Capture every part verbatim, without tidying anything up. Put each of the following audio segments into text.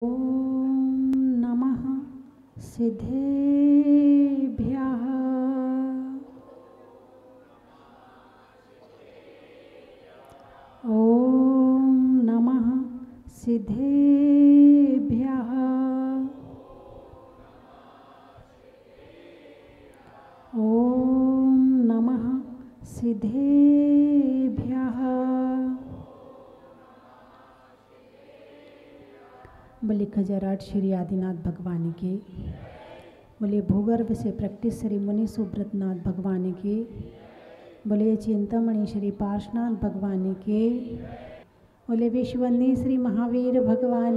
ओम नमः सिद्धेभ्यः। ओम नमः सिद्धेभ्यः। ओम नमः सिद्धेभ्यः। बोले खजराट श्री आदिनाथ भगवान की। बोले भूगर्भ से प्रैक्टिस श्री मुनि सुब्रतनाथ भगवान की। बोले चिंतामणि श्री पार्शनाथ भगवान के। बोले विश्ववंदी श्री महावीर भगवान।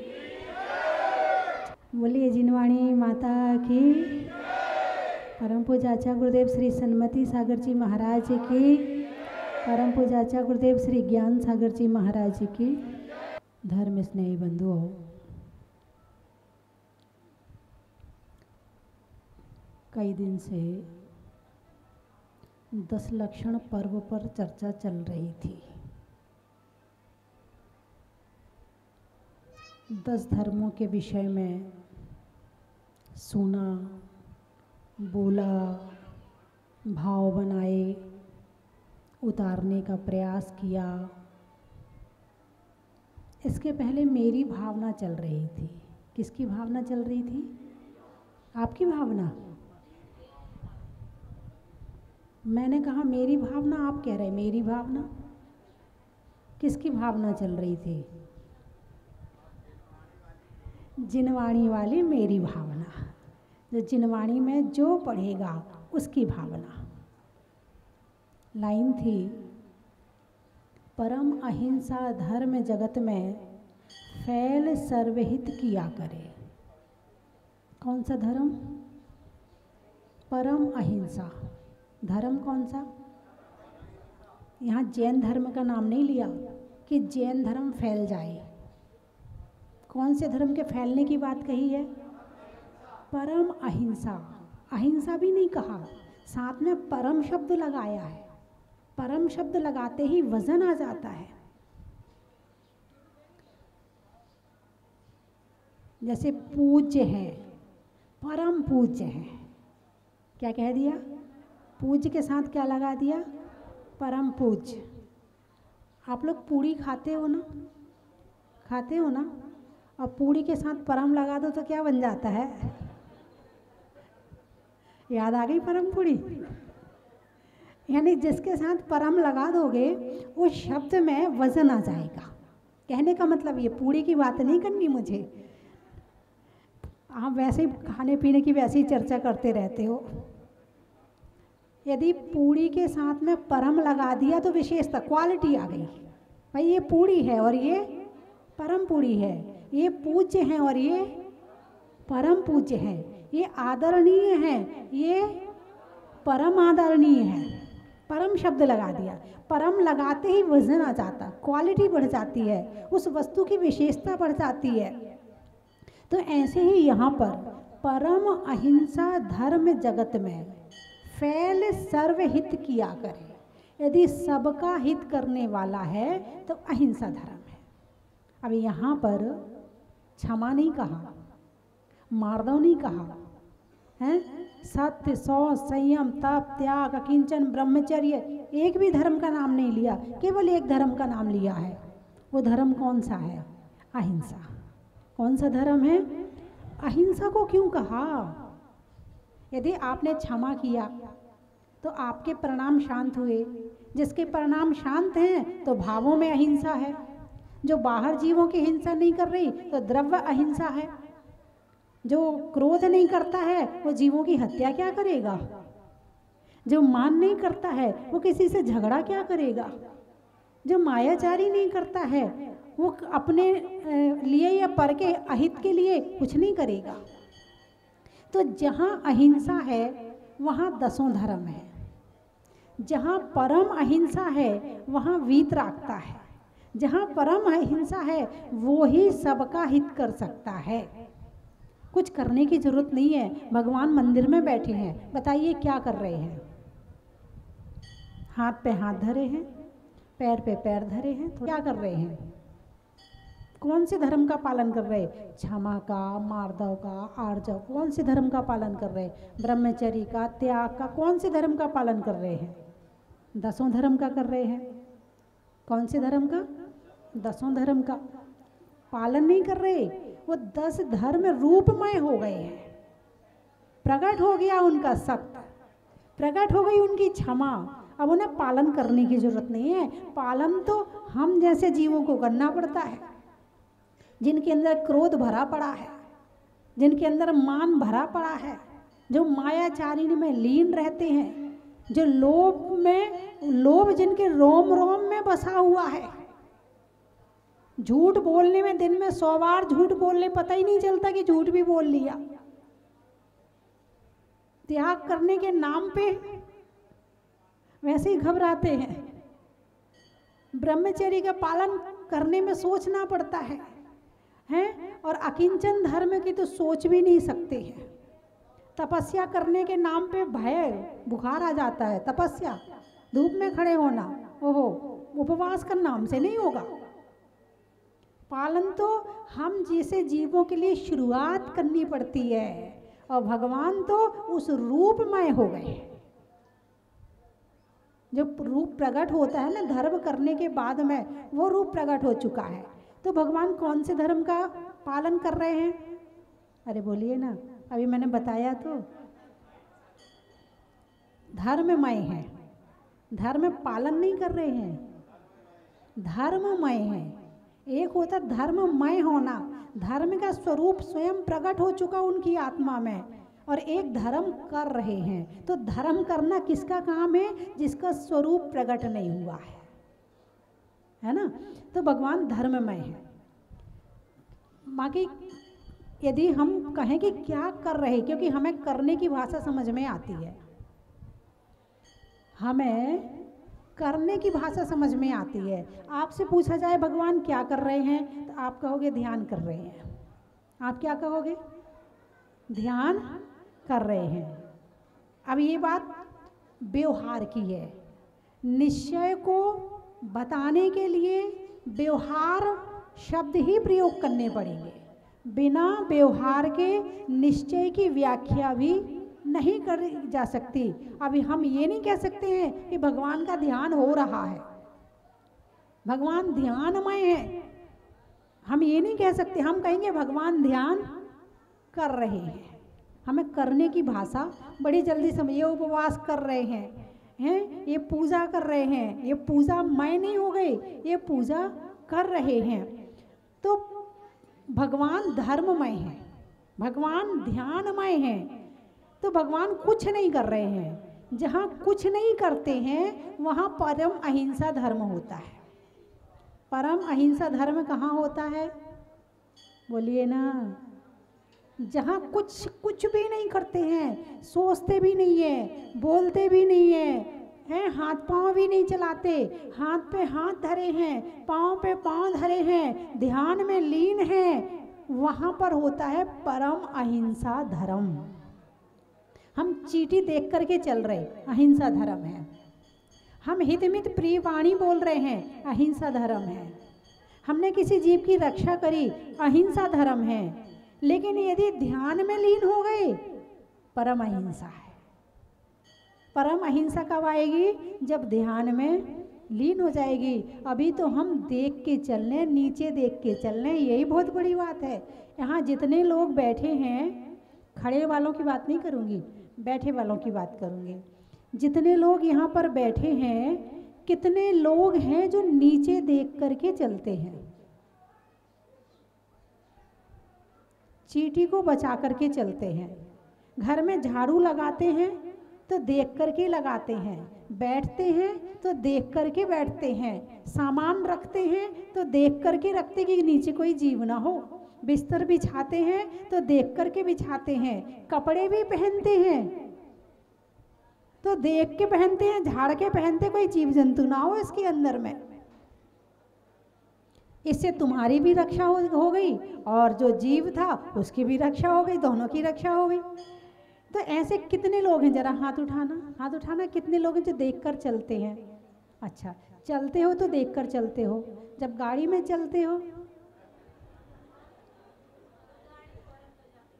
बोले जिनवाणी माता की। परम पूजाचा गुरुदेव श्री सन्मति सागर जी महाराज की। परम पूजाचा गुरुदेव श्री ज्ञान सागर जी महाराज की। धर्म स्नेही बंधुओं, कई दिन से दस लक्षण पर्व पर चर्चा चल रही थी। दस धर्मों के विषय में सुना, बोला, भाव बनाए, उतारने का प्रयास किया। इसके पहले मेरी भावना चल रही थी। किसकी भावना चल रही थी? आपकी भावना। मैंने कहा मेरी भावना, आप कह रहे मेरी भावना। किसकी भावना चल रही थी? जिनवाणी वाली मेरी भावना। जो जिनवाणी में जो पढ़ेगा उसकी भावना। लाइन थी, परम अहिंसा धर्म जगत में फैल सर्वहित किया करे। कौन सा धर्म? परम अहिंसा। धर्म कौन सा? यहाँ जैन धर्म का नाम नहीं लिया कि जैन धर्म फैल जाए। कौन से धर्म के फैलने की बात कही है? परम अहिंसा। अहिंसा भी नहीं कहा, साथ में परम शब्द लगाया है। परम शब्द लगाते ही वजन आ जाता है। जैसे पूज्य है, परम पूज्य है। क्या कह दिया? पूज्य के साथ क्या लगा दिया? परम पूज्य। आप लोग पूड़ी खाते हो ना? खाते हो ना? और पूड़ी के साथ परम लगा दो तो क्या बन जाता है? याद आ गई परम पूड़ी? यानी जिसके साथ परम लगा दोगे उस शब्द में वजन आ जाएगा। कहने का मतलब ये पूड़ी की बात नहीं करनी मुझे। आप वैसे ही खाने पीने की वैसे ही चर्चा करते रहते हो। यदि पूड़ी के साथ में परम लगा दिया तो विशेषता, क्वालिटी आ गई। भाई ये पूड़ी है और ये परम पूड़ी है। ये पूज्य है और ये परम पूज्य है। ये आदरणीय है, ये परम आदरणीय है। परम शब्द लगा दिया। परम लगाते ही वजन आ जाता, क्वालिटी बढ़ जाती है, उस वस्तु की विशेषता बढ़ जाती है। तो ऐसे ही यहाँ पर परम अहिंसा धर्म जगत में फैल सर्वहित किया करे। यदि सबका हित करने वाला है तो अहिंसा धर्म है। अब यहाँ पर क्षमा नहीं कहा, मार्दव नहीं कहा है, सत्य, सौ, संयम, तप, त्याग, अकिंचन, ब्रह्मचर्य, एक भी धर्म का नाम नहीं लिया। केवल एक धर्म का नाम लिया है। वो धर्म कौन सा है? अहिंसा। कौन सा धर्म है? अहिंसा को क्यों कहा? यदि आपने क्षमा किया तो आपके परिणाम शांत हुए। जिसके परिणाम शांत हैं तो भावों में अहिंसा है। जो बाहर जीवों की हिंसा नहीं कर रही तो द्रव्य अहिंसा है। जो क्रोध नहीं करता है वो जीवों की हत्या क्या करेगा? जो मान नहीं करता है वो किसी से झगड़ा क्या करेगा? जो मायाचारी नहीं करता है वो अपने लिए या पर के अहित के लिए कुछ नहीं करेगा। तो जहाँ अहिंसा है वहाँ दसों धर्म है। जहाँ परम अहिंसा है वहाँ वीतरागता है। जहाँ परम अहिंसा है वो ही सबका हित कर सकता है। कुछ करने की जरूरत नहीं है। भगवान मंदिर में बैठे हैं, बताइए क्या कर रहे हैं? हाथ पे हाथ धरे हैं, पैर पे पैर धरे हैं, तो क्या कर रहे हैं? कौन से धर्म का पालन कर रहे? क्षमा का, मार्दव का, आर्जव, कौन से धर्म का पालन कर रहे? ब्रह्मचर्य का, त्याग का, कौन से धर्म का पालन कर रहे हैं? दसों धर्म का कर रहे हैं। कौन से धर्म का? दसों धर्म का पालन नहीं कर रहे। वो दस धर्म रूपमय हो गए हैं, प्रकट हो गया उनका सत्य, प्रकट हो गई उनकी क्षमा। अब उन्हें पालन करने की जरूरत नहीं है। पालन तो हम जैसे जीवों को करना पड़ता है, जिनके अंदर क्रोध भरा पड़ा है, जिनके अंदर मान भरा पड़ा है, जो मायाचारिणी में लीन रहते हैं, जो लोभ में लोभ जिनके रोम रोम में बसा हुआ है। झूठ बोलने में दिन में सौ बार झूठ बोलने पता ही नहीं चलता कि झूठ भी बोल लिया। त्याग करने के नाम पे वैसे ही घबराते हैं। ब्रह्मचर्य का पालन करने में सोचना पड़ता है, हैं? और अकिंचन धर्म की तो सोच भी नहीं सकते हैं। तपस्या करने के नाम पे भय, बुखार आ जाता है। तपस्या, धूप में खड़े होना, ओहो, उपवास करना हमसे नहीं होगा। पालन तो हम जैसे जीवों के लिए शुरुआत करनी पड़ती है, और भगवान तो उस रूपमय हो गए। जो रूप प्रकट होता है ना धर्म करने के बाद में, वो रूप प्रकट हो चुका है। तो भगवान कौन से धर्म का पालन कर रहे हैं? अरे बोलिए ना, अभी मैंने बताया तो धर्ममय है। धर्म पालन नहीं कर रहे हैं, धर्ममय है। एक होता धर्ममय होना, धर्म का स्वरूप स्वयं प्रकट हो चुका उनकी आत्मा में, और एक धर्म कर रहे हैं। तो धर्म करना किसका काम है? जिसका स्वरूप प्रकट नहीं हुआ है, है ना? तो भगवान धर्ममय है। बाकी यदि हम कहें कि क्या कर रहे, क्योंकि हमें करने की भाषा समझ में आती है, हमें करने की भाषा समझ में आती है। आपसे पूछा जाए भगवान क्या कर रहे हैं, तो आप कहोगे ध्यान कर रहे हैं। आप क्या कहोगे? ध्यान कर रहे हैं। अब ये बात व्यवहार की है। निश्चय को बताने के लिए व्यवहार शब्द ही प्रयोग करने पड़ेंगे। बिना व्यवहार के निश्चय की व्याख्या भी नहीं करी जा सकती। अभी हम ये नहीं कह सकते हैं कि भगवान का ध्यान हो रहा है, भगवान ध्यानमय है, हम ये नहीं कह सकते। हम कहेंगे भगवान ध्यान कर रहे हैं। हमें करने की भाषा बड़ी जल्दी समझिए। उपवास कर रहे हैं, हैं, ये पूजा कर रहे हैं, ये पूजा मैं नहीं हो गई, ये पूजा कर रहे हैं। तो भगवान धर्ममय है, भगवान ध्यानमय है। तो भगवान कुछ नहीं कर रहे हैं। जहाँ कुछ नहीं करते हैं वहाँ परम अहिंसा धर्म होता है। परम अहिंसा धर्म कहाँ होता है? बोलिए ना। जहाँ कुछ कुछ भी नहीं करते हैं, सोचते भी नहीं है, बोलते भी नहीं है, हैं, हाथ पांव भी नहीं चलाते, हाथ पे हाथ धरे हैं, पांव पे पांव धरे हैं, ध्यान में लीन हैं, वहाँ पर होता है परम अहिंसा धर्म। हम चीटी देख करके चल रहे, अहिंसा धर्म है। हम हितमित प्रिय वाणी बोल रहे हैं, अहिंसा धर्म है। हमने किसी जीव की रक्षा करी, अहिंसा धर्म है। लेकिन यदि ध्यान में लीन हो गए, परम अहिंसा है। परम अहिंसा कब आएगी? जब ध्यान में लीन हो जाएगी। अभी तो हम देख के चल रहे, नीचे देख के चल रहे, यही बहुत बड़ी बात है। यहाँ जितने लोग बैठे हैं, खड़े वालों की बात नहीं करूँगी, बैठे वालों की बात करूँगी। जितने लोग यहाँ पर बैठे हैं, कितने लोग हैं जो नीचे देख करके चलते हैं, चींटी को बचा करके चलते हैं। घर में झाड़ू लगाते हैं तो देख करके लगाते हैं, बैठते हैं तो देख करके बैठते हैं, सामान रखते हैं तो देख करके रखते कि नीचे कोई जीव ना हो, बिस्तर बिछाते हैं तो देख करके बिछाते हैं, कपड़े भी पहनते हैं तो देख के पहनते हैं, झाड़ के पहनते, कोई जीव जंतु ना हो इसके अंदर में। इससे तुम्हारी भी रक्षा हो, हो गई और जो जीव था उसकी भी रक्षा हो गई, दोनों की रक्षा हो गई। तो ऐसे कितने लोग हैं? जरा हाथ उठाना, हाथ उठाना। कितने लोग हैं जो देखकर चलते हैं? अच्छा, चलते हो तो देखकर चलते हो। जब गाड़ी में चलते हो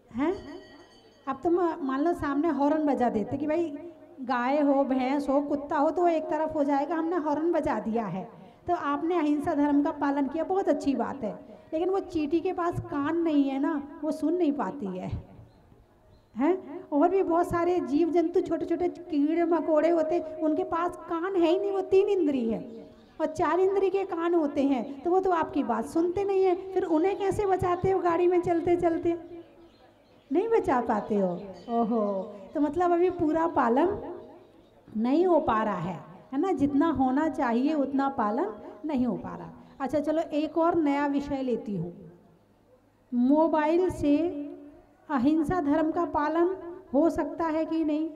हैं। अब तुम मान लो सामने हॉर्न बजा देते कि भाई गाय हो, भैंस हो, कुत्ता हो, तो वो एक तरफ हो जाएगा, हमने हॉर्न बजा दिया है, तो आपने अहिंसा धर्म का पालन किया, बहुत अच्छी बात है। लेकिन वो चींटी के पास कान नहीं है ना, वो सुन नहीं पाती है, हैं। और भी बहुत सारे जीव जंतु, छोटे छोटे कीड़े मकोड़े होते, उनके पास कान है ही नहीं, वो तीन इंद्री है और चार इंद्री के कान होते हैं, तो वो तो आपकी बात सुनते नहीं है। फिर उन्हें कैसे बचाते हो गाड़ी में चलते चलते? नहीं बचा पाते हो। ओहो, तो मतलब अभी पूरा पालन नहीं हो पा रहा है, है ना, जितना होना चाहिए उतना पालन नहीं हो पा रहा। अच्छा चलो एक और नया विषय लेती हूँ। मोबाइल से अहिंसा धर्म का पालन हो सकता है कि नहीं?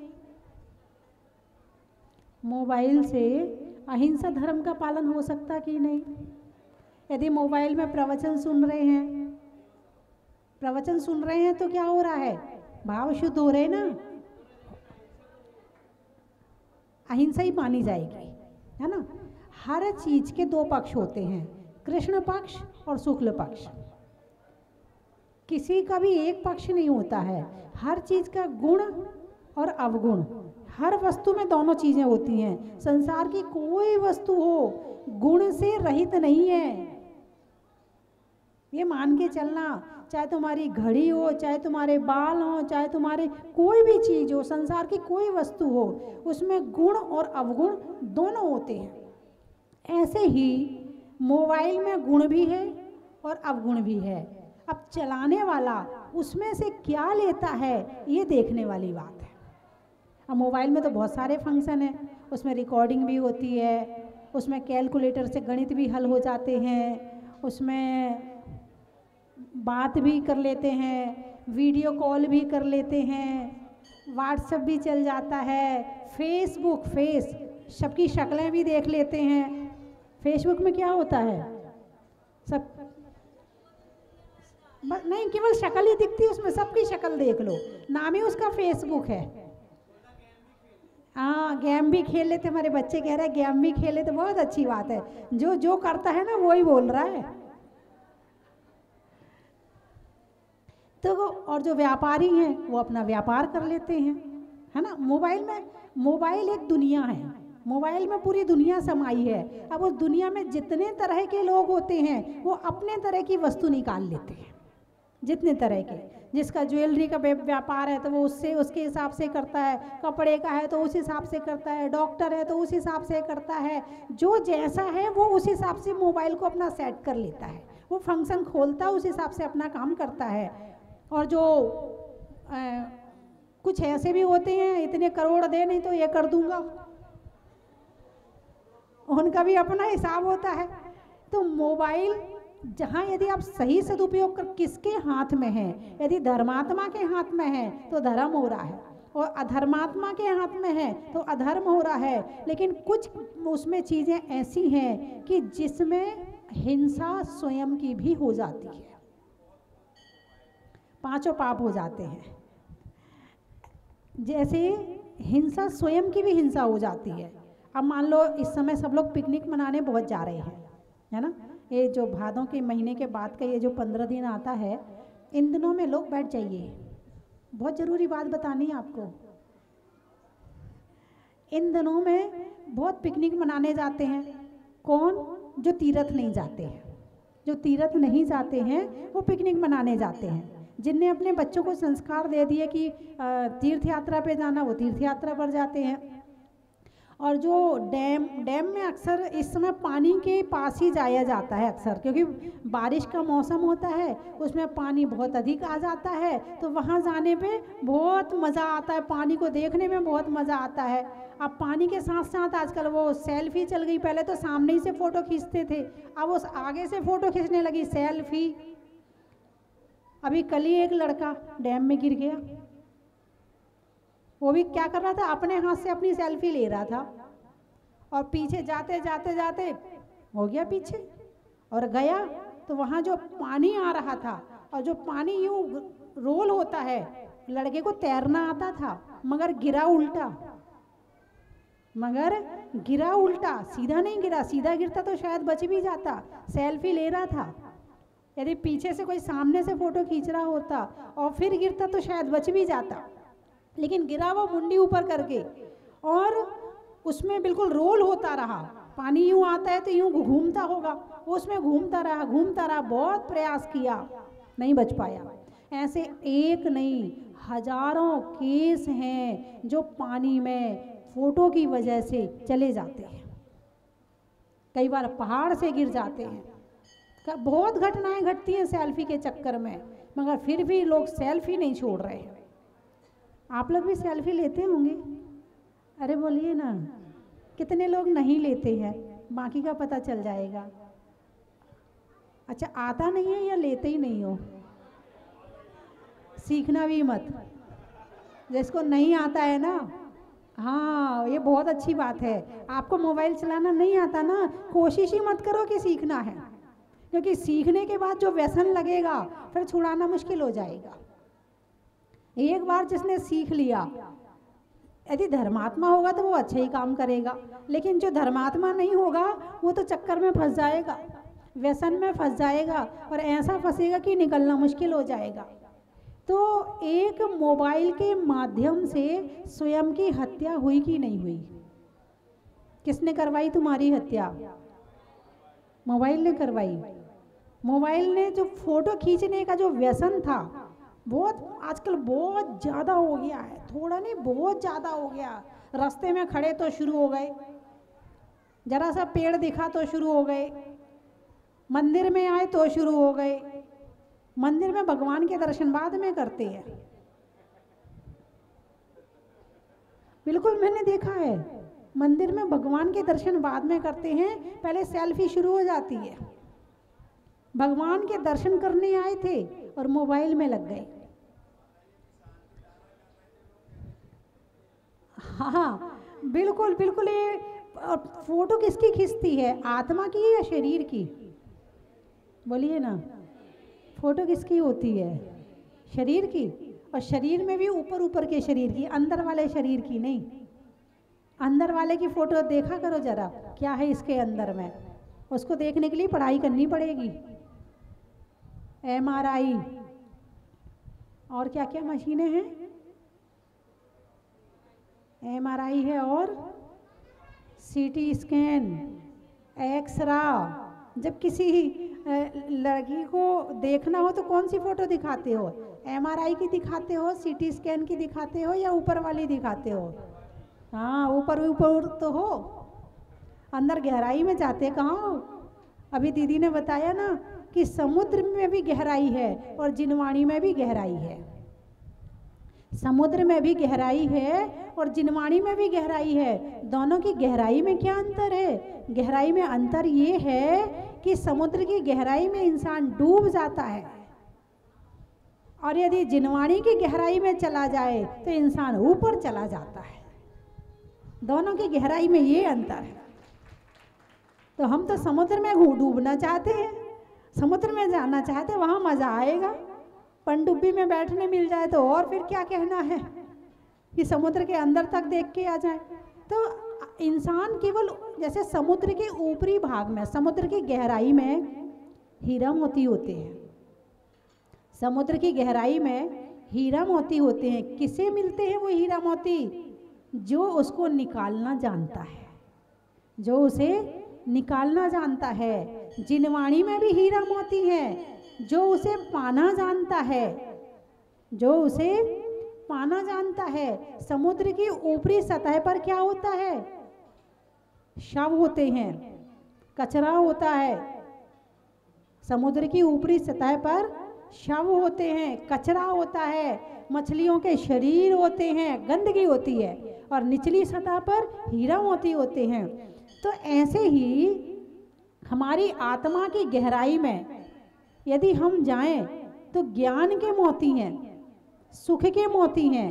मोबाइल से अहिंसा धर्म का पालन हो सकता कि नहीं? यदि मोबाइल में प्रवचन सुन रहे हैं, प्रवचन सुन रहे हैं तो क्या हो रहा है? भाव शुद्ध हो रहे ना, अहिंसा ही मानी जाएगी, है ना। हर चीज के दो पक्ष होते हैं, कृष्ण पक्ष और शुक्ल पक्ष। किसी का भी एक पक्ष नहीं होता है, हर चीज का गुण और अवगुण, हर वस्तु में दोनों चीजें होती हैं। संसार की कोई वस्तु हो गुण से रहित नहीं है, ये मान के चलना। चाहे तुम्हारी घड़ी हो, चाहे तुम्हारे बाल हो, चाहे तुम्हारे कोई भी चीज हो, संसार की कोई वस्तु हो, उसमें गुण और अवगुण दोनों होते हैं। ऐसे ही मोबाइल में गुण भी है और अवगुण भी है। अब चलाने वाला उसमें से क्या लेता है, ये देखने वाली बात है। अब मोबाइल में तो बहुत सारे फंक्शन हैं, उसमें रिकॉर्डिंग भी होती है, उसमें कैलकुलेटर से गणित भी हल हो जाते हैं, उसमें बात भी कर लेते हैं, वीडियो कॉल भी कर लेते हैं, व्हाट्सएप भी चल जाता है, फेसबुक फेस सबकी शक्लें भी देख लेते हैं। फेसबुक में क्या होता है, सब नहीं, केवल शक्ल ही दिखती है उसमें, सबकी शक्ल देख लो, नाम ही उसका फेसबुक है। हाँ, गेम भी खेल लेते, हमारे बच्चे कह रहे हैं गेम भी खेले, तो बहुत अच्छी बात है। जो जो करता है ना वो ही बोल रहा है। तो और जो व्यापारी हैं वो अपना व्यापार कर लेते हैं, है ना। मोबाइल में, मोबाइल एक दुनिया है, मोबाइल में पूरी दुनिया समाई है। अब उस दुनिया में जितने तरह के लोग होते हैं वो अपने तरह की वस्तु निकाल लेते हैं, जितने तरह के। जिसका ज्वेलरी का व्यापार है तो वो उससे उसके हिसाब से करता है, कपड़े का है तो उस हिसाब से करता है, डॉक्टर है तो उस हिसाब से करता है। जो जैसा है वो उस हिसाब से मोबाइल को अपना सेट कर लेता है, वो फंक्शन खोलता है, उस हिसाब से अपना काम करता है। और जो आ, कुछ ऐसे भी होते हैं, इतने करोड़ दे नहीं तो ये कर दूंगा, उनका भी अपना हिसाब होता है। तो मोबाइल जहाँ यदि आप सही सदुपयोग कर, किसके हाथ में है? यदि धर्मात्मा के हाथ में है तो धर्म हो रहा है, और अधर्मात्मा के हाथ में है तो अधर्म हो रहा है। लेकिन कुछ उसमें चीज़ें ऐसी हैं कि जिसमें हिंसा स्वयं की भी हो जाती है, पांचों पाप हो जाते हैं। जैसे हिंसा स्वयं की भी हिंसा हो जाती है। अब मान लो इस समय सब लोग पिकनिक मनाने बहुत जा रहे हैं, है ना। ये जो भादों के महीने के बाद का ये जो पंद्रह दिन आता है, इन दिनों में लोग बैठ जाइए, बहुत ज़रूरी बात बतानी है आपको। इन दिनों में बहुत पिकनिक मनाने जाते हैं। कौन? जो तीर्थ नहीं जाते हैं। जो तीर्थ नहीं जाते हैं वो पिकनिक मनाने जाते हैं। जिनने अपने बच्चों को संस्कार दे दिए कि तीर्थ यात्रा पे जाना, वो तीर्थ यात्रा पर जाते हैं। और जो डैम डैम में अक्सर इस समय पानी के पास ही जाया जाता है अक्सर, क्योंकि बारिश का मौसम होता है, उसमें पानी बहुत अधिक आ जाता है, तो वहाँ जाने पे बहुत मज़ा आता है, पानी को देखने में बहुत मज़ा आता है। अब पानी के साथ साथ आजकल वो सेल्फी चल गई, पहले तो सामने ही से फ़ोटो खींचते थे, अब वो आगे से फ़ोटो खींचने लगी सेल्फी। अभी कल ही एक लड़का डैम में गिर गया, वो भी क्या कर रहा था, अपने हाथ से अपनी सेल्फी ले रहा था, और पीछे जाते जाते जाते हो गया पीछे और गया। तो वहाँ जो पानी आ रहा था, और जो पानी यूँ रोल होता है, लड़के को तैरना आता था मगर गिरा उल्टा, मगर गिरा उल्टा, सीधा नहीं गिरा। सीधा गिरता तो शायद बच भी जाता। सेल्फी ले रहा था यदि पीछे से कोई सामने से फोटो खींच रहा होता और फिर गिरता तो शायद बच भी जाता, लेकिन गिरा वो मुंडी ऊपर करके और उसमें बिल्कुल रोल होता रहा। पानी यूं आता है तो यूं घूमता होगा, वो उसमें घूमता रहा घूमता रहा, बहुत प्रयास किया, नहीं बच पाया। ऐसे एक नहीं हजारों केस हैं जो पानी में फोटो की वजह से चले जाते हैं। कई बार पहाड़ से गिर जाते हैं, बहुत घटनाएं घटती हैं सेल्फी के चक्कर में, मगर फिर भी लोग सेल्फी नहीं छोड़ रहे हैं। आप लोग भी सेल्फी लेते होंगे? अरे बोलिए ना, कितने लोग नहीं लेते हैं? बाकी का पता चल जाएगा। अच्छा, आता नहीं है या लेते ही नहीं हो? सीखना भी मत, जिसको नहीं आता है ना, हाँ ये बहुत अच्छी बात है। आपको मोबाइल चलाना नहीं आता ना, कोशिश ही मत करो कि सीखना है, क्योंकि सीखने के बाद जो व्यसन लगेगा फिर छुड़ाना मुश्किल हो जाएगा। एक बार जिसने सीख लिया, यदि धर्मात्मा होगा तो वो अच्छा ही काम करेगा, लेकिन जो धर्मात्मा नहीं होगा वो तो चक्कर में फंस जाएगा, व्यसन में फंस जाएगा और ऐसा फंसेगा कि निकलना मुश्किल हो जाएगा। तो एक मोबाइल के माध्यम से स्वयं की हत्या हुई कि नहीं हुई? किसने करवाई तुम्हारी हत्या? मोबाइल ने करवाई। मोबाइल ने जो फोटो खींचने का जो व्यसन था, बहुत आजकल बहुत ज़्यादा हो गया है, थोड़ा नहीं बहुत ज़्यादा हो गया। रास्ते में खड़े तो शुरू हो गए, जरा सा पेड़ दिखा तो शुरू हो गए, मंदिर में आए तो शुरू हो गए। मंदिर में भगवान के दर्शन बाद में करते हैं, बिल्कुल मैंने देखा है। मंदिर में भगवान के दर्शन बाद में करते हैं, पहले सेल्फी शुरू हो जाती है। भगवान के दर्शन करने आए थे और मोबाइल में लग गए। हाँ बिल्कुल बिल्कुल। ये फोटो किसकी खींचती है, आत्मा की या शरीर की? बोलिए ना, फोटो किसकी होती है? शरीर की। और शरीर में भी ऊपर ऊपर के शरीर की, अंदर वाले शरीर की नहीं। अंदर वाले की फोटो देखा करो जरा, क्या है इसके अंदर में। उसको देखने के लिए पढ़ाई करनी पड़ेगी, एम आर आई और क्या क्या मशीनें हैं, एम आर आई है और सी टी स्कैन, एक्सरा। जब किसी लड़की को देखना हो तो कौन सी फोटो दिखाते हो? एम आर आई की दिखाते हो, सी टी स्कैन की दिखाते हो या ऊपर वाली दिखाते हो? हाँ ऊपर ऊपर तो हो, अंदर गहराई में जाते कहाँ हो? अभी दीदी ने बताया ना कि समुद्र में भी गहराई है और जिनवाणी में भी गहराई है। समुद्र में भी गहराई है और जिनवाणी में भी गहराई है। दोनों की गहराई में क्या अंतर है? गहराई में अंतर ये है कि समुद्र की गहराई में इंसान डूब जाता है और यदि जिनवाणी की गहराई में चला जाए तो इंसान ऊपर चला जाता है। दोनों की गहराई में ये अंतर है। तो हम तो समुद्र में डूबना चाहते हैं, समुद्र में जाना चाहते हैं, वहाँ मज़ा आएगा। पनडुब्बी में बैठने मिल जाए तो और फिर क्या कहना है कि समुद्र के अंदर तक देख के आ जाए। तो इंसान केवल जैसे समुद्र के ऊपरी भाग में, समुद्र की गहराई में हीरा मोती होते हैं, समुद्र की गहराई में हीरा मोती होते हैं। किसे मिलते हैं वो हीरा मोती? जो उसको निकालना जानता है, जो उसे निकालना जानता है। जिनवाणी में भी हीरा मोती है, जो उसे पाना जानता है, जो उसे पाना जानता है। समुद्र की ऊपरी सतह पर क्या होता है? शव होते हैं, कचरा होता है। समुद्र की ऊपरी सतह पर शव होते हैं, कचरा होता है, मछलियों के शरीर होते हैं, गंदगी होती है, और निचली सतह पर हीरा मोती होते हैं। तो ऐसे ही हमारी आत्मा की गहराई में यदि हम जाएं तो ज्ञान के मोती हैं, सुख के मोती हैं,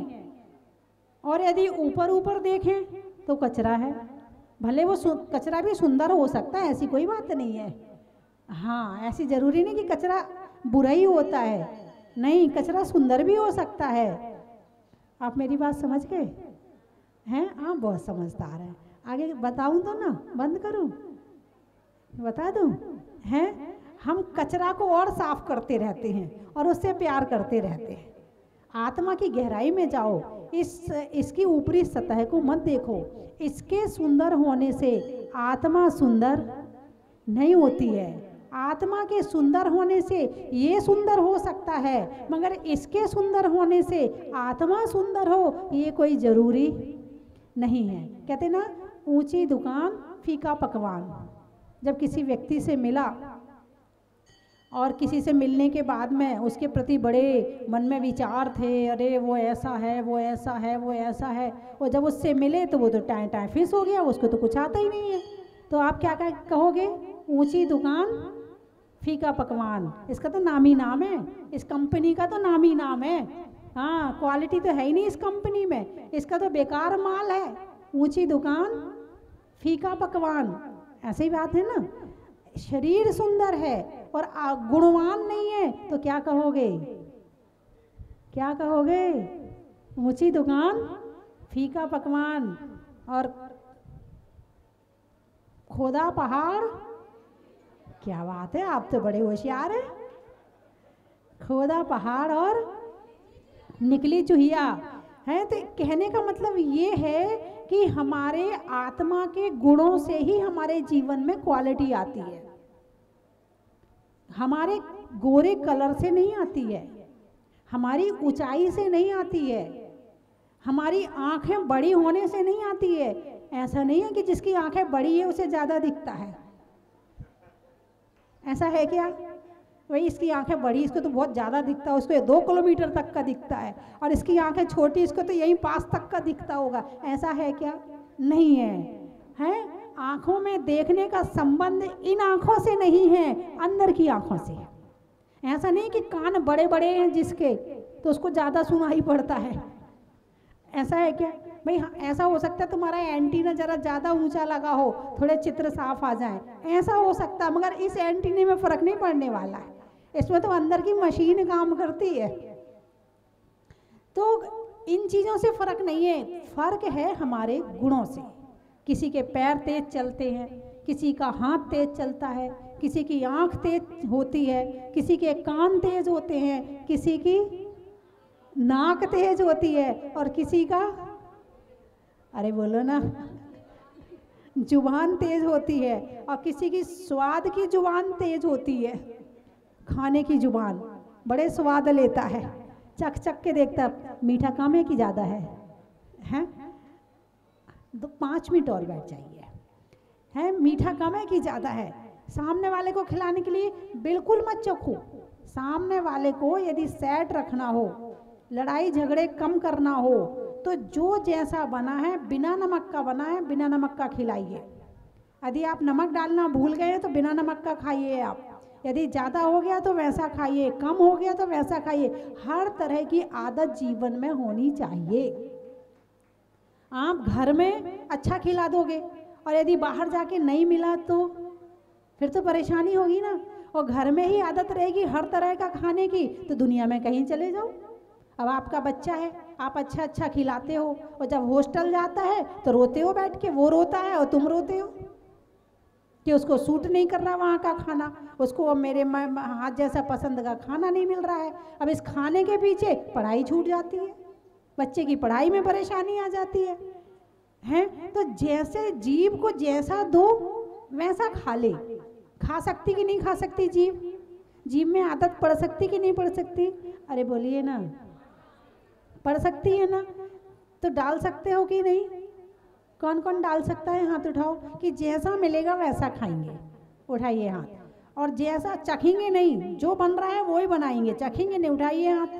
और यदि ऊपर ऊपर देखें तो कचरा है। भले वो कचरा भी सुंदर हो सकता है, ऐसी कोई बात नहीं है। हाँ, ऐसी ज़रूरी नहीं कि कचरा बुरा ही होता है, नहीं, कचरा सुंदर भी हो सकता है। आप मेरी बात समझ गए हैं? आप बहुत समझदार हैं। आगे बताऊं तो ना, बंद करूं, बता दूं? हैं? हम कचरा को और साफ करते रहते हैं और उससे प्यार करते रहते हैं। आत्मा की गहराई में जाओ, इस इसकी ऊपरी सतह को मत देखो। इसके सुंदर होने से आत्मा सुंदर नहीं होती है। आत्मा के सुंदर होने से ये सुंदर हो सकता है, मगर इसके सुंदर होने से आत्मा सुंदर हो ये कोई ज़रूरी नहीं है। कहते ना, ऊंची दुकान फीका पकवान। जब किसी व्यक्ति से मिला और किसी से मिलने के बाद में उसके प्रति बड़े मन में विचार थे, अरे वो ऐसा है, वो ऐसा है, वो ऐसा है, और जब उससे मिले तो वो तो टाइम टाइम फिस हो गया, उसको तो कुछ आता ही नहीं है। तो आप क्या कहोगे? ऊंची दुकान फीका पकवान। इसका तो नामी नाम है, इस कंपनी का तो नामी नाम है। हाँ, क्वालिटी तो है ही नहीं इस कंपनी में, इसका तो बेकार माल है। ऊंची दुकान फीका पकवान, ऐसी बात है ना। शरीर सुंदर है और गुणवान नहीं है तो क्या कहोगे? क्या कहोगे? ऊंची दुकान फीका पकवान और खोदा पहाड़। क्या बात है, आप तो बड़े होशियार हैं। खोदा पहाड़ और निकली चूहिया है। तो कहने का मतलब ये है कि हमारे आत्मा के गुणों से ही हमारे जीवन में क्वालिटी आती है। हमारे गोरे कलर से नहीं आती है, हमारी ऊंचाई से नहीं आती है, हमारी आंखें बड़ी होने से नहीं आती है। ऐसा नहीं है कि जिसकी आंखें बड़ी है उसे ज़्यादा दिखता है, ऐसा है क्या? भाई इसकी आंखें बड़ी, इसको तो बहुत ज़्यादा दिखता है, उसको दो किलोमीटर तक का दिखता है, और इसकी आंखें छोटी, इसको तो यहीं पास तक का दिखता होगा। ऐसा है क्या? नहीं है। हैं? आँखों में देखने का संबंध इन आँखों से नहीं है, अंदर की आँखों से है। ऐसा नहीं कि कान बड़े बड़े हैं जिसके तो उसको ज़्यादा सुनाई पड़ता है, ऐसा है क्या? भाई हाँ, ऐसा हो सकता है तुम्हारा एंटीना ज़रा ज़्यादा ऊंचा लगा हो, थोड़े चित्र साफ आ जाएं, ऐसा हो सकता है, मगर इस एंटीने में फ़र्क नहीं पड़ने वाला है। इसमें तो अंदर की मशीन काम करती है। तो इन चीज़ों से फ़र्क नहीं है, फ़र्क है हमारे गुणों से। किसी के पैर तेज चलते हैं, किसी का हाथ तेज चलता है, किसी की आँख तेज होती है, किसी के कान तेज होते हैं, किसी की नाक तेज होती है, और किसी का, अरे बोलो ना, जुबान तेज होती है, और किसी की स्वाद की जुबान तेज होती है। खाने की जुबान बड़े स्वाद लेता है, चख चख के देखता मीठा कम है कि ज़्यादा है, हैं? तो पाँच मिनट और बैठ जाइए, है मीठा कम है कि ज़्यादा है। सामने वाले को खिलाने के लिए बिल्कुल मत चखो। सामने वाले को यदि सेट रखना हो, लड़ाई झगड़े कम करना हो, तो जो जैसा बना है, बिना नमक का बना है, बिना नमक का खिलाइए। यदि आप नमक डालना भूल गए तो बिना नमक का खाइए आप। यदि ज़्यादा हो गया तो वैसा खाइए, कम हो गया तो वैसा खाइए। हर तरह की आदत जीवन में होनी चाहिए। आप घर में अच्छा खिला दोगे और यदि बाहर जाके नहीं मिला तो फिर तो परेशानी होगी ना। और घर में ही आदत रहेगी हर तरह का खाने की, तो दुनिया में कहीं चले जाओ। अब आपका बच्चा है, आप अच्छा अच्छा खिलाते हो, और जब हॉस्टल जाता है तो रोते हो बैठ के, वो रोता है और तुम रोते हो कि उसको सूट नहीं कर रहा वहाँ का खाना, उसको अब मेरे हाथ जैसा पसंद का खाना नहीं मिल रहा है। अब इस खाने के पीछे पढ़ाई छूट जाती है, बच्चे की पढ़ाई में परेशानी आ जाती है, हैं? तो जैसे जीभ को जैसा दो वैसा खा ले। खा सकती कि नहीं खा सकती जीभ? जीभ में आदत पड़ सकती कि नहीं पड़ सकती? अरे बोलिए ना, पड़ सकती है ना? तो डाल सकते हो कि नहीं? कौन कौन डाल सकता है? हाथ उठाओ कि जैसा मिलेगा वैसा खाएंगे। उठाइए हाथ। और जैसा चखेंगे नहीं, जो बन रहा है वो ही बनाएंगे, चखेंगे नहीं। उठाइए हाथ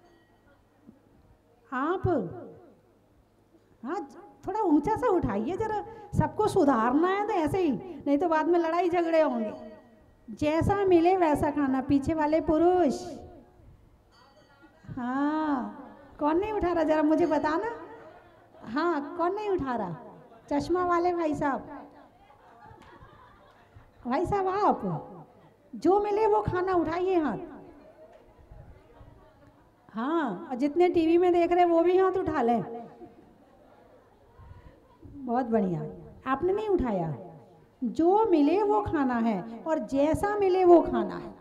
आप। हाँ, थोड़ा ऊंचा सा उठाइए जरा, सबको सुधारना है तो ऐसे ही, नहीं तो बाद में लड़ाई झगड़े होंगे। जैसा मिले वैसा खाना। पीछे वाले पुरुष, हाँ, कौन नहीं उठा रहा जरा मुझे बताना। हाँ, कौन नहीं उठा रहा? चश्मा वाले भाई साहब, भाई साहब आप, जो मिले वो खाना, उठाइए हाथ। हाँ, और जितने टीवी में देख रहे वो भी हाथ उठा लें। बहुत बढ़िया। आपने नहीं उठाया? जो मिले वो खाना है और जैसा मिले वो खाना है।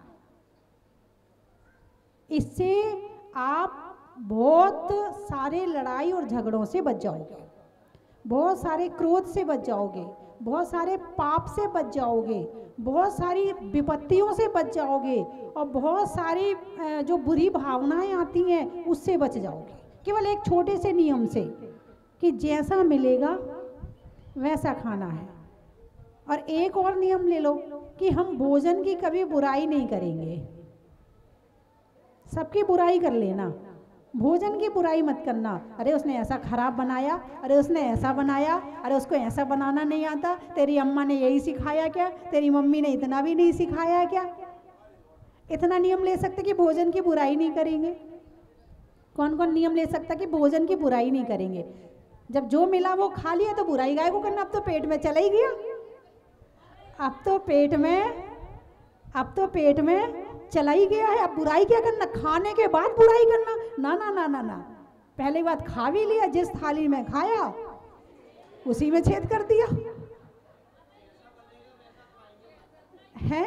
इससे आप बहुत सारे लड़ाई और झगड़ों से बच जाओगे, बहुत सारे क्रोध से बच जाओगे, बहुत सारे पाप से बच जाओगे, बहुत सारी विपत्तियों से बच जाओगे और बहुत सारी जो बुरी भावनाएं आती हैं उससे बच जाओगे, केवल एक छोटे से नियम से कि जैसा मिलेगा वैसा खाना है। और एक और नियम ले लो कि हम भोजन की कभी बुराई नहीं करेंगे। सबकी बुराई कर लेना, भोजन की बुराई मत करना। अरे उसने ऐसा खराब बनाया, अरे उसने ऐसा बनाया, अरे उसको ऐसा बनाना नहीं आता, तेरी अम्मा ने यही सिखाया क्या, तेरी मम्मी ने इतना भी नहीं सिखाया क्या। इतना नियम ले सकते कि भोजन की बुराई नहीं करेंगे? कौन कौन नियम ले सकता कि भोजन की बुराई नहीं करेंगे? जब जो मिला वो खा लिया तो बुराई गाय को करना, अब तो पेट में चला ही गया, अब तो पेट में अब तो पेट में चला ही गया है। अब बुराई क्या करना, खाने के बाद बुराई करना? ना ना ना ना ना, पहले बात खा भी लिया, जिस थाली में खाया उसी में छेद कर दिया है।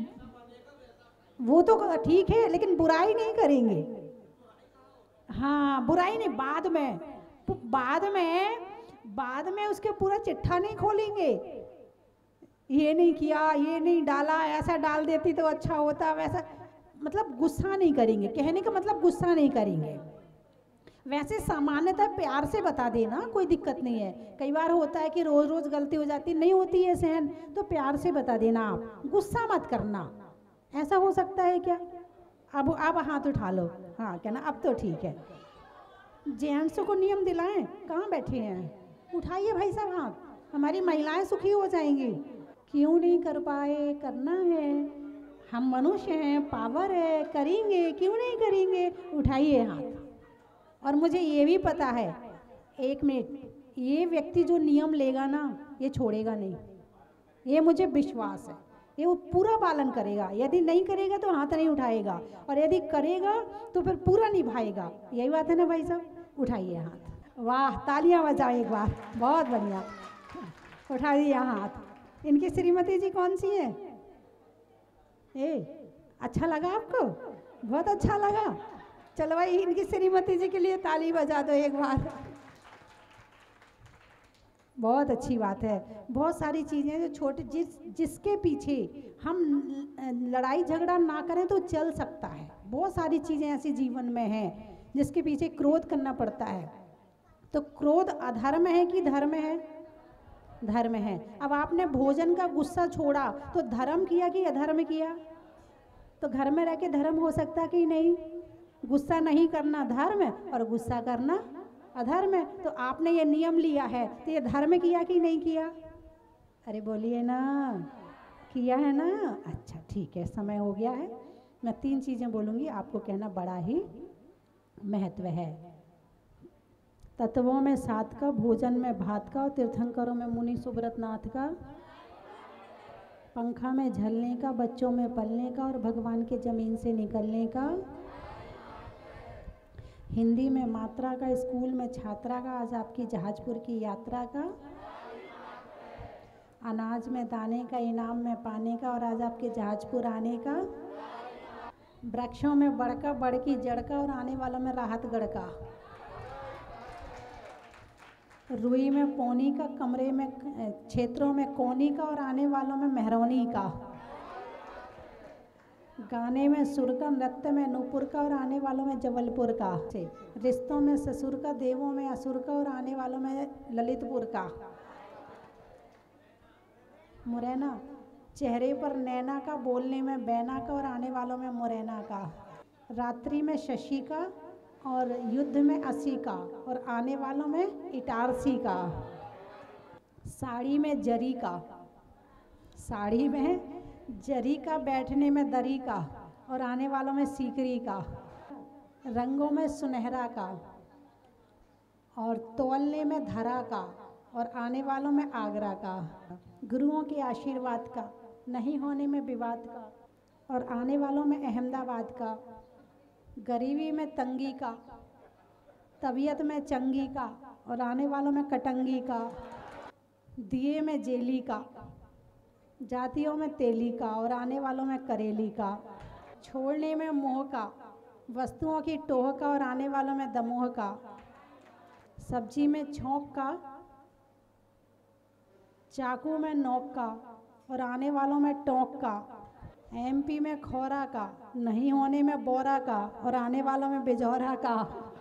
वो तो ठीक है लेकिन बुराई नहीं करेंगे। हाँ बुराई नहीं, बाद में बाद में बाद में उसके पूरा चिट्ठा नहीं खोलेंगे, ये नहीं किया, ये नहीं डाला, ऐसा डाल देती तो अच्छा होता, वैसा। मतलब गुस्सा नहीं करेंगे, कहने का मतलब गुस्सा नहीं करेंगे। वैसे सामान्यतः प्यार से बता देना, कोई दिक्कत नहीं है। कई बार होता है कि रोज रोज गलती हो जाती, नहीं होती है सहन, तो प्यार से बता देना, आप गुस्सा मत करना। ऐसा हो सकता है क्या? अब अब हाथ उठा लो, हाँ कहना अब तो ठीक है। जेंट्सों को नियम दिलाएं, कहाँ बैठे हैं, उठाइए भाई साहब हाथ, हमारी महिलाएं सुखी हो जाएंगी। क्यों नहीं कर पाए, करना है, हम मनुष्य हैं, पावर है, करेंगे, क्यों नहीं करेंगे, उठाइए हाथ। और मुझे ये भी पता है, एक मिनट, ये व्यक्ति जो नियम लेगा ना ये छोड़ेगा नहीं, ये मुझे विश्वास है, ये वो पूरा पालन करेगा। यदि नहीं करेगा तो हाथ नहीं उठाएगा, और यदि करेगा तो फिर पूरा निभाएगा। यही बात है ना भाई साहब, उठाइए हाथ। वाह, तालियां बजाओ एक बार, बहुत बढ़िया, उठा दिया हाथ। इनकी श्रीमती जी कौन सी है? ए अच्छा लगा आपको? बहुत अच्छा लगा। चलो भाई इनकी श्रीमती जी के लिए ताली बजा दो एक बार। बहुत अच्छी बात है। बहुत सारी चीज़ें जो छोटे, जिस जिसके पीछे हम लड़ाई झगड़ा ना करें तो चल सकता है। बहुत सारी चीज़ें ऐसी जीवन में हैं जिसके पीछे क्रोध करना पड़ता है। तो क्रोध अधर्म है कि धर्म है? धर्म है। अब आपने भोजन का गुस्सा छोड़ा तो धर्म किया कि अधर्म किया? तो घर में रह के धर्म हो सकता कि नहीं? गुस्सा नहीं करना धर्म है और गुस्सा करना अधर्म है। तो आपने ये नियम लिया है तो ये धर्म किया कि नहीं किया? अरे बोलिए ना, किया है ना? अच्छा ठीक है, समय हो गया है। मैं तीन चीज़ें बोलूँगी, आपको कहना बड़ा ही महत्व है। तत्वों में सात का, भोजन में भात का, तीर्थंकरों में मुनि सुब्रत नाथ का, पंखा में झलने का, बच्चों में पलने का और भगवान के जमीन से निकलने का, हिंदी में मात्रा का, स्कूल में छात्रा का, आज आपकी जहाजपुर की यात्रा का, अनाज में दाने का, इनाम में पाने का और आज आपके जहाजपुर आने का, वृक्षों में बड़का, बड़ की जड़ का और आने वालों में राहत गढ़ का, रुई में पौनी का, कमरे में क्षेत्रों में कोनी का और आने वालों में मेहरौनी का, गाने में सुर का, नृत्य में नूपुर का और आने वालों में जबलपुर का, रिश्तों में ससुर का, देवों में असुर का और आने वालों में ललितपुर का, मुरैना, चेहरे पर नैना का, बोलने में बैना का और आने वालों में मुरैना का, रात्रि में शशि का और युद्ध में अस्सी का और आने वालों में इटारसी का, साड़ी में जरी का, साड़ी में जरी का, बैठने में दरी का और आने वालों में सीकरी का, रंगों में सुनहरा का और तौलने में धरा का और आने वालों में आगरा का, गुरुओं के आशीर्वाद का, नहीं होने में विवाद का और आने वालों में अहमदाबाद का, गरीबी में तंगी का, तबीयत में चंगी का और आने वालों में कटंगी का, दिए में जेली का, जातियों में तेली का और आने वालों में करेली का, छोड़ने में मोह का, वस्तुओं की टोह का और आने वालों में दमोह का, सब्जी में छौंक का, चाकू में नोक का और आने वालों में टोंक का, एमपी में खौरा का, नहीं होने में बोरा का और आने वालों में बिजौरा का।